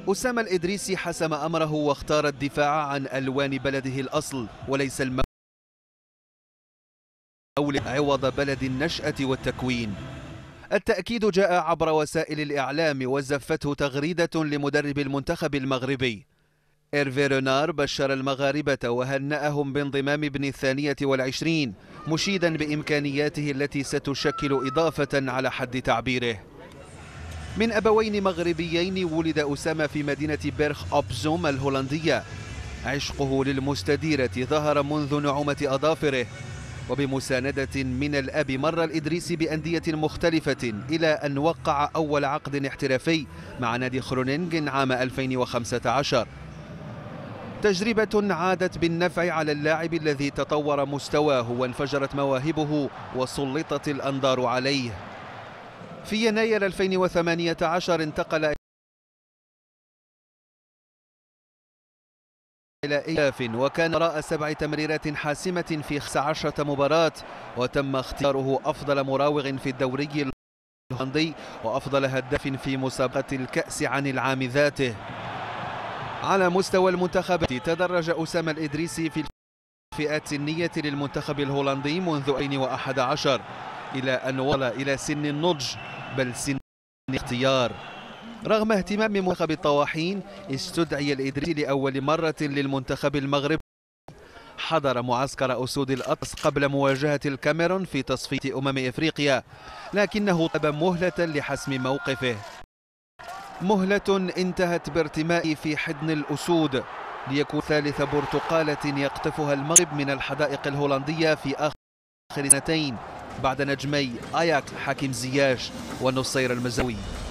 أسامة الإدريسي حسم أمره واختار الدفاع عن ألوان بلده الأصل وليس المولد عوض بلد النشأة والتكوين. التأكيد جاء عبر وسائل الإعلام وزفته تغريدة لمدرب المنتخب المغربي. إيرفي رونار بشر المغاربة وهنأهم بانضمام ابن 22 مشيدا بإمكانياته التي ستشكل إضافة على حد تعبيره. من أبوين مغربيين ولد أسامة في مدينة بيرخ أوبزوم الهولندية. عشقه للمستديرة ظهر منذ نعومة أظافره، وبمساندة من الأب مر الإدريسي بأندية مختلفة إلى أن وقع أول عقد احترافي مع نادي خرونينغن عام 2015. تجربة عادت بالنفع على اللاعب الذي تطور مستواه وانفجرت مواهبه وسلطت الأنظار عليه. في يناير 2018 انتقل إلى إياف، وكان وراء 7 تمريرات حاسمة في 15 مباراة، وتم اختياره أفضل مراوغ في الدوري الهولندي وأفضل هداف في مسابقة الكأس عن العام ذاته. على مستوى المنتخبات تدرج أسامة الإدريسي في الفئات السنية للمنتخب الهولندي منذ 2011 إلى أن وصل إلى سن النضج، بل سن الاختيار. رغم اهتمام منتخب الطواحين، استدعي الإدريسي لأول مرة للمنتخب المغربي. حضر معسكر أسود الأطلس قبل مواجهة الكاميرون في تصفية إفريقيا، لكنه طلب مهلة لحسم موقفه. مهلة انتهت بارتمائه في حضن الأسود ليكون ثالث برتقالة يقطفها المغرب من الحدائق الهولندية في آخر سنتين بعد نجمي أياكس حكيم زياش ونصير المزاوي.